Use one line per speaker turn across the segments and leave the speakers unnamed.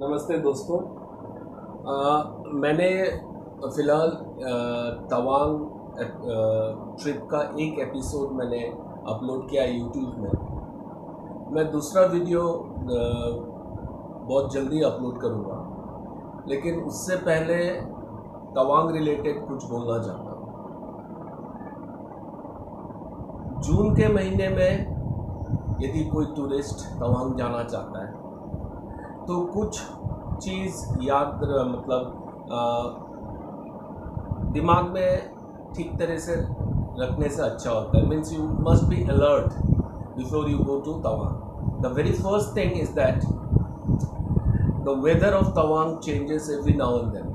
नमस्ते दोस्तों। मैंने फ़िलहाल तवांग ट्रिप का एक एपिसोड मैंने अपलोड किया यूट्यूब में। मैं दूसरा वीडियो बहुत जल्दी अपलोड करूँगा, लेकिन उससे पहले तवांग रिलेटेड कुछ बोलना चाहता हूँ। जून के महीने में यदि कोई टूरिस्ट तवांग जाना चाहता है तो कुछ चीज़ याद दिमाग में ठीक तरह से रखने से अच्छा होता है। Means you must be alert before you go to Tawang. The very first thing is that the weather of Tawang changes every now and then.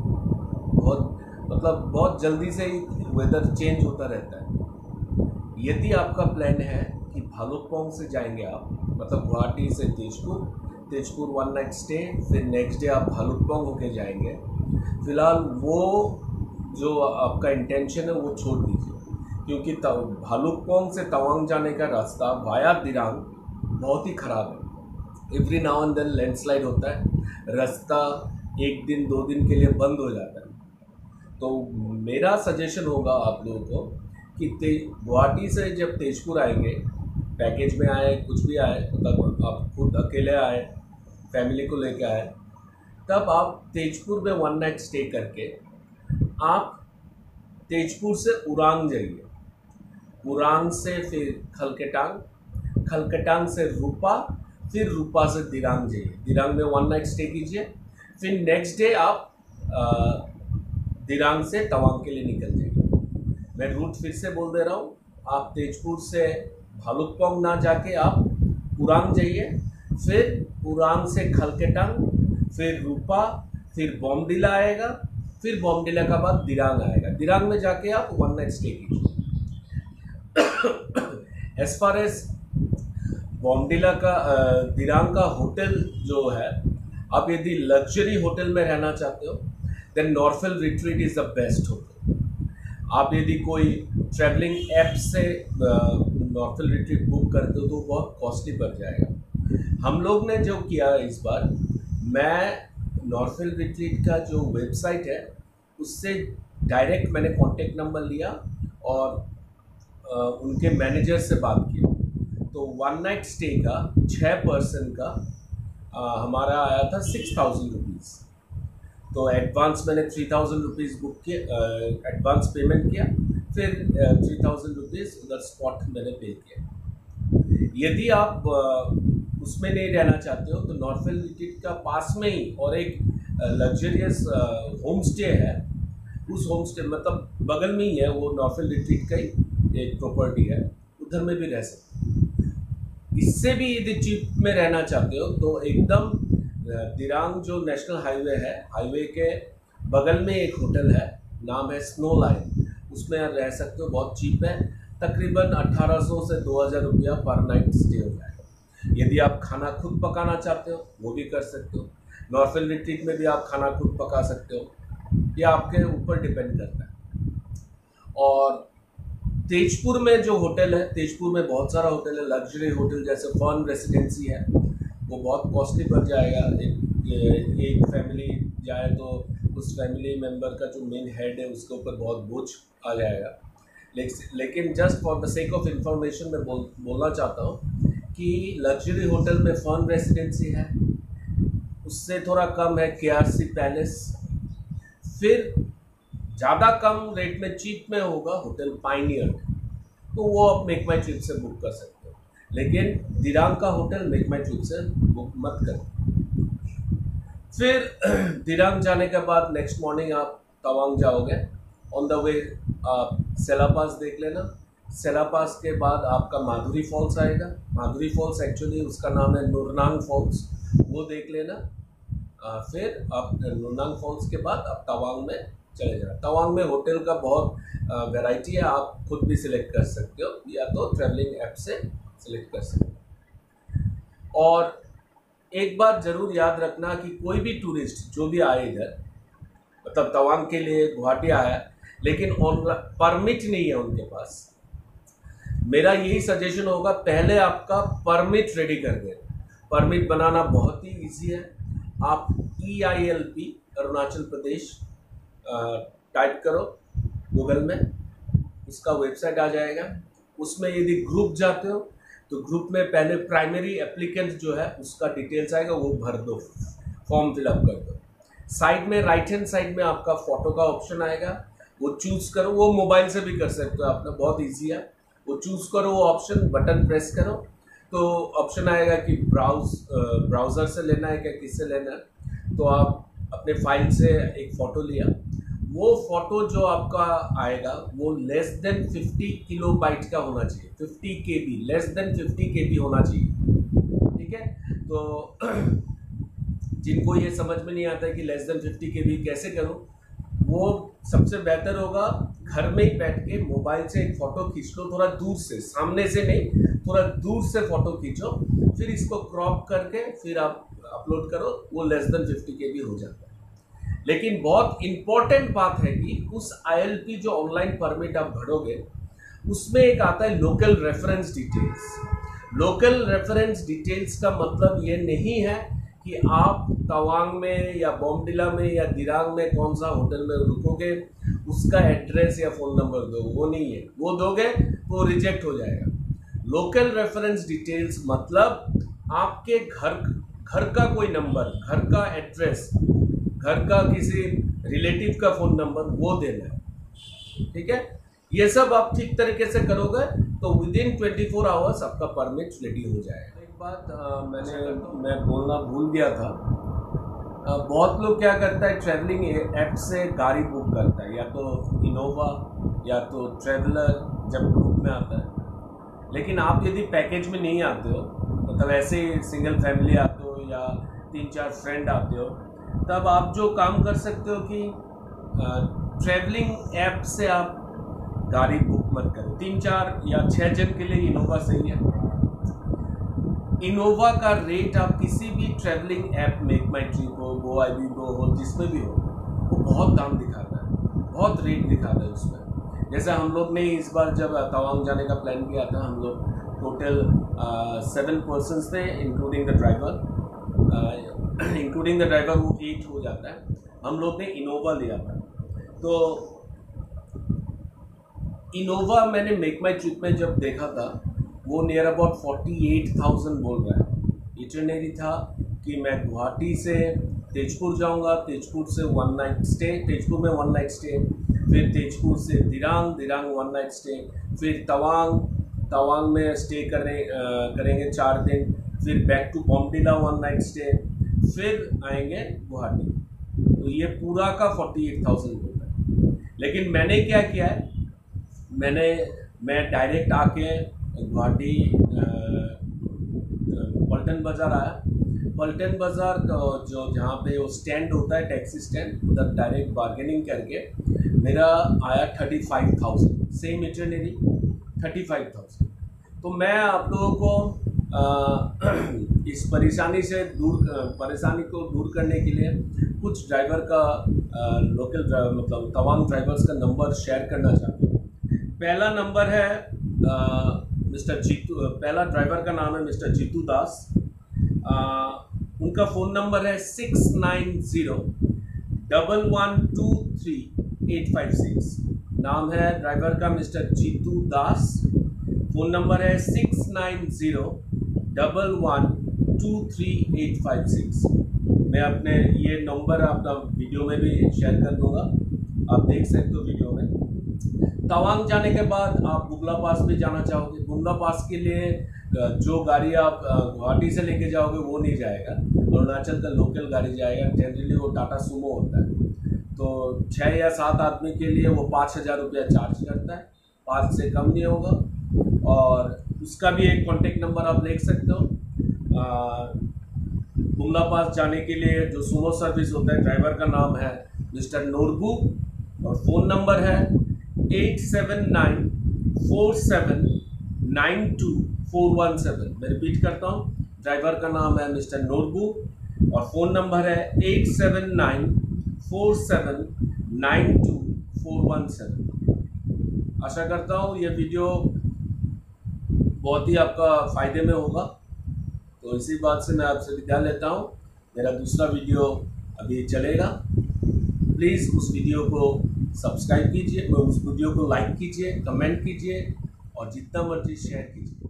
बहुत जल्दी से ही वेदर चेंज होता रहता है। यदि आपका प्लान है कि भालुकपोंग से जाएंगे आप, मतलब गुवाहाटी से तेजपुर वन नाइट स्टे, फिर नेक्स्ट डे आप भालुकपोंग होके जाएंगे, फ़िलहाल वो जो आपका इंटेंशन है वो छोड़ दीजिए, क्योंकि भालुकपोंग से तवांग जाने का रास्ता वाया दिरांग बहुत ही ख़राब है। Every now and then landslide होता है, रास्ता एक दिन दो दिन के लिए बंद हो जाता है। तो मेरा सजेशन होगा आप लोगों को कि गुवाहाटी से जब तेजपुर आएंगे, पैकेज में आए कुछ भी आए, मतलब आप खुद अकेले आए, फैमिली को लेकर आए, तब आप तेजपुर में वन नाइट स्टे करके आप तेजपुर से उरांग जाइए, उरांग से फिर खलकटांग से रूपा, फिर रूपा से दिरांग जाइए, दिरांग में वन नाइट स्टे कीजिए, फिर नेक्स्ट डे आप दिरांग से तवांग के लिए निकल जाइए। मैं रूट फिर से बोल दे रहा हूँ, आप तेजपुर से भालुकपोंग ना जाके आप उरांग जाइए, फिर उरांग से खलकटांग, फिर रूपा, फिर बॉमडिला आएगा, फिर बॉमडिला का बाद दिरांग आएगा। दिरांग में जाके आप वन नाइट स्टे कीजिए। एज फार एज बॉमडिला का दिरांग का होटल जो है, आप यदि लग्जरी होटल में रहना चाहते हो then Norphel retreat is the best hotel. आप यदि कोई ट्रैवलिंग ऐप से नॉर्फेल रिट्रीट बुक करते हो तो बहुत कॉस्टली पड़ जाएगा। हम लोग ने जो किया इस बार, मैं नॉर्फेल रिट्रीट का जो वेबसाइट है उससे डायरेक्ट मैंने कॉन्टेक्ट नंबर लिया और उनके मैनेजर से बात की। तो वन नाइट स्टे का 6 पर्सन का हमारा आया था 6,000 रुपीज़। तो एडवांस मैंने 3,000 रुपीज़ बुक किया, एडवांस पेमेंट किया, फिर 3,000 रुपीज़ उधर स्पॉट मैंने पे किया। यदि आप उसमें नहीं रहना चाहते हो तो नॉर्फेल रिट्रीट का पास में ही और एक लग्जरियस होम स्टे है, उस होम स्टे मतलब बगल में ही है, वो नॉर्फेल रिट्रीट का ही एक प्रॉपर्टी है, उधर में भी रह सकते हो। इससे भी यदि चीप में रहना चाहते हो तो एकदम दिरांग जो नेशनल हाईवे है, हाईवे के बगल में एक होटल है, नाम है स्नो लाइन, उसमें रह सकते हो। बहुत चीप है, तकरीबन 1800 से 2000 रुपया पर नाइट स्टे हो जाएगा। यदि आप खाना खुद पकाना चाहते हो वो भी कर सकते हो। नॉर्फेल रिट्रीट में भी आप खाना खुद पका सकते हो, ये आपके ऊपर डिपेंड करता है। और तेजपुर में जो होटल है, तेजपुर में बहुत सारा होटल है, लग्जरी होटल जैसे फॉर्न रेसिडेंसी है, वो बहुत कॉस्टली पड़ जाएगा। एक फैमिली जाए तो उस फैमिली मेंबर का जो मेन हेड है उसके ऊपर बहुत बोझ आ जाएगा। लेकिन just for the sake of information मैं बोलना चाहता हूँ कि लग्जरी होटल में फॉर्न रेसिडेंसी है, उससे थोड़ा कम है KRC पैलेस, फिर ज़्यादा कम रेट में चीप में होगा होटल पाइनियर, तो वो आप मेक माई ट्रिप से बुक कर सकते हो। लेकिन दिरांग का होटल मेक माई ट्रिप से बुक मत करें। फिर दिरांग जाने के बाद नेक्स्ट मॉर्निंग आप तवांग जाओगे। ऑन द वे आप सेला पास देख लेना। सेला पास के बाद आपका माधुरी फॉल्स आएगा। माधुरी फॉल्स एक्चुअली उसका नाम है नुरनांग फॉल्स, वो देख लेना। फिर आप नुरनांग फॉल्स के बाद आप तवांग में चले जाना। तवांग में होटल का बहुत वैरायटी है, आप खुद भी सिलेक्ट कर सकते हो या तो ट्रैवलिंग ऐप से सिलेक्ट कर सकते हो। और एक बात ज़रूर याद रखना कि कोई भी टूरिस्ट जो भी आए इधर, मतलब तवांग के लिए गुवाहाटी आया लेकिन परमिट नहीं है उनके पास, मेरा यही सजेशन होगा पहले आपका परमिट रेडी कर दें। परमिट बनाना बहुत ही इजी है। आप EILP अरुणाचल प्रदेश टाइप करो गूगल में, उसका वेबसाइट आ जाएगा। उसमें यदि ग्रुप जाते हो तो ग्रुप में पहले प्राइमरी एप्लीकेंट जो है उसका डिटेल्स आएगा, वो भर दो, फॉर्म फिलअप कर दो। साइड में राइट हैंड साइड में आपका फोटो का ऑप्शन आएगा, वो चूज करो। वो मोबाइल से भी कर सकते हो, आपका बहुत इजी है। वो चूज करो, वो ऑप्शन बटन प्रेस करो तो ऑप्शन आएगा कि ब्राउज़र से लेना है क्या किससे लेना है। तो आप अपने फाइल से एक फ़ोटो लिया, वो फोटो जो आपका आएगा वो लेस देन 50 किलोबाइट का होना चाहिए, 50 KB, लेस देन 50 KB होना चाहिए। ठीक है, तो जिनको ये समझ में नहीं आता है कि लेस देन 50 KB कैसे करूं, वो सबसे बेहतर होगा घर में ही बैठ के मोबाइल से एक फ़ोटो खींच लो, थोड़ा दूर से, सामने से नहीं, थोड़ा दूर से फ़ोटो खींचो, फिर इसको क्रॉप करके फिर आप अपलोड करो, वो लेस देन 50 KB हो जाता है। लेकिन बहुत इंपॉर्टेंट बात है कि उस ILP जो ऑनलाइन परमिट आप भरोगे उसमें एक आता है local reference details. Local reference details का मतलब ये नहीं है कि आप तवांग में या बॉम्डिला में या दिरांग में कौन सा होटल में रुकोगे उसका एड्रेस या फ़ोन नंबर दो, वो नहीं है। वो दोगे तो रिजेक्ट हो जाएगा। लोकल रेफरेंस डिटेल्स मतलब आपके घर का कोई नंबर, घर का एड्रेस, घर का किसी रिलेटिव का फ़ोन नंबर, वो देना है। ठीक है, ये सब आप ठीक तरीके से करोगे तो विदिन 24 आवर्स आपका परमिट रेडी हो जाएगा। एक बात मैं बोलना भूल गया था, बहुत लोग क्या करता है, ट्रैवलिंग ऐप से गाड़ी बुक करता है, या तो इनोवा या तो ट्रैवलर जब ग्रुप में आता है। लेकिन आप यदि पैकेज में नहीं आते हो, मतलब ऐसे ही सिंगल फैमिली आते हो या 3-4 फ्रेंड आते हो, तब आप जो काम कर सकते हो कि ट्रैवलिंग ऐप से आप गाड़ी बुक मत करो। 3-4 या 6 जन के लिए इनोवा सही है। इनोवा का रेट आप किसी भी travelling app, make my trip हो, गो आई बी गो हो, जिसमें भी हो, वो बहुत दाम दिखाता है, बहुत रेट दिखाता है उसमें। जैसे हम लोग ने इस बार जब तवांग जाने का प्लान किया था, हम लोग टोटल 7 पर्सन्स थे including the driver. Including the driver वो 8 हो जाता है। हम लोग ने इनोवा लिया था। तो इनोवा मैंने मेक माई ट्रिप में जब देखा था वो नियर अबाउट 48,000 बोल रहा है। इटरनरी था कि मैं गुवाहाटी से तेजपुर जाऊंगा, तेजपुर से 1 नाइट स्टे, तेजपुर में 1 नाइट स्टे, फिर तेजपुर से दिरांग 1 नाइट स्टे, फिर तवांग में स्टे करेंगे 4 दिन, फिर back to Bomdila 1 night stay, फिर आएंगे गुवाहाटी। तो ये पूरा का 48,000 बोल रहा है। लेकिन मैंने क्या किया है, मैं डायरेक्ट आके गुवाहाटी पल्टन बाज़ार आया। पल्टन बाज़ार जो जहाँ पे वो स्टैंड होता है, टैक्सी स्टैंड, उधर डायरेक्ट बार्गेनिंग करके मेरा आया 35,000, सेम इटरनरी 35,000। तो मैं आप लोगों को इस परेशानी को दूर करने के लिए कुछ ड्राइवर का लोकल ड्राइवर, मतलब तवांग ड्राइवर्स का नंबर शेयर करना चाहता हूँ। पहला नंबर है मिस्टर जीतू, पहला ड्राइवर का नाम है मिस्टर जीतू दास। उनका फ़ोन नंबर है 6901123856। नाम है ड्राइवर का mister Jitu Das. Phone number है 6901123856। मैं अपने ये नंबर अपना वीडियो में भी शेयर कर दूंगा, आप देख सकते हो वीडियो में। तवांग जाने के बाद आप बुगला पास भी जाना चाहोगे, बुगला पास के लिए जो गाड़ी आप गुवाहाटी से लेके जाओगे वो नहीं जाएगा, अरुणाचल का लोकल गाड़ी जाएगा। जनरली वो टाटा सुमो होता है। तो 6 या 7 आदमी के लिए वो 5,000 रुपया चार्ज करता है, 5 से कम नहीं होगा। और उसका भी एक कॉन्टेक्ट नंबर आप देख सकते हो। बुगला पास जाने के लिए जो सुमो सर्विस होता है, ड्राइवर का नाम है मिस्टर नोरबू और फ़ोन नंबर है 8794792417। मैं रिपीट करता हूँ, ड्राइवर का नाम है मिस्टर नोरबू और फ़ोन नंबर है 8794792417। आशा करता हूँ ये वीडियो बहुत ही आपका फ़ायदे में होगा। तो इसी बात से मैं आपसे विदा लेता हूँ। मेरा दूसरा वीडियो अभी चलेगा, प्लीज़ उस वीडियो को सब्सक्राइब कीजिए, उस वीडियो को लाइक कीजिए, कमेंट कीजिए और जितना मर्जी शेयर कीजिए।